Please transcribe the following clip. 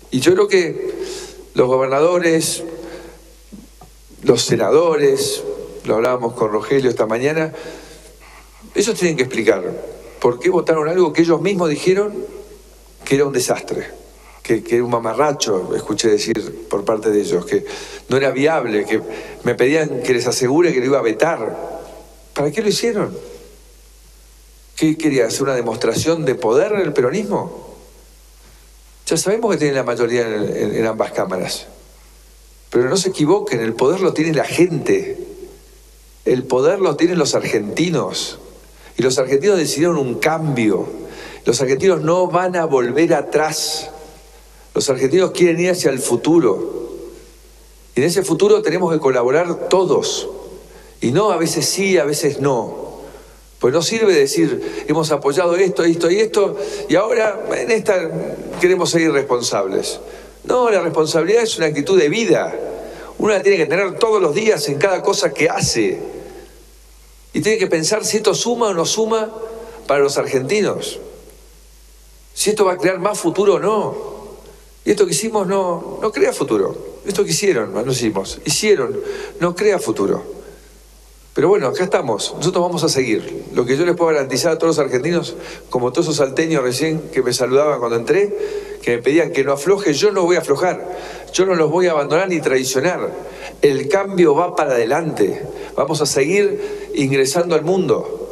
Y yo creo que los gobernadores, los senadores, lo hablábamos con Rogelio esta mañana, ellos tienen que explicar por qué votaron algo que ellos mismos dijeron que era un desastre, que era un mamarracho, escuché decir por parte de ellos, que no era viable, que me pedían que les asegure que lo iba a vetar. ¿Para qué lo hicieron? ¿Qué quería hacer? ¿Una demostración de poder el peronismo? Ya sabemos que tienen la mayoría en ambas cámaras. Pero no se equivoquen, el poder lo tiene la gente. El poder lo tienen los argentinos. Y los argentinos decidieron un cambio. Los argentinos no van a volver atrás. Los argentinos quieren ir hacia el futuro. Y en ese futuro tenemos que colaborar todos. Y no a veces sí, a veces no. Pues no sirve decir, hemos apoyado esto, esto y esto, y ahora en esta queremos ser irresponsables. No, la responsabilidad es una actitud de vida. Uno la tiene que tener todos los días en cada cosa que hace. Y tiene que pensar si esto suma o no suma para los argentinos. Si esto va a crear más futuro o no. Y esto que hicimos no crea futuro. Esto que hicieron, no crea futuro. Pero bueno, acá estamos, nosotros vamos a seguir. Lo que yo les puedo garantizar a todos los argentinos, como todos esos salteños recién que me saludaban cuando entré, que me pedían que no afloje, yo no voy a aflojar, yo no los voy a abandonar ni traicionar. El cambio va para adelante, vamos a seguir ingresando al mundo.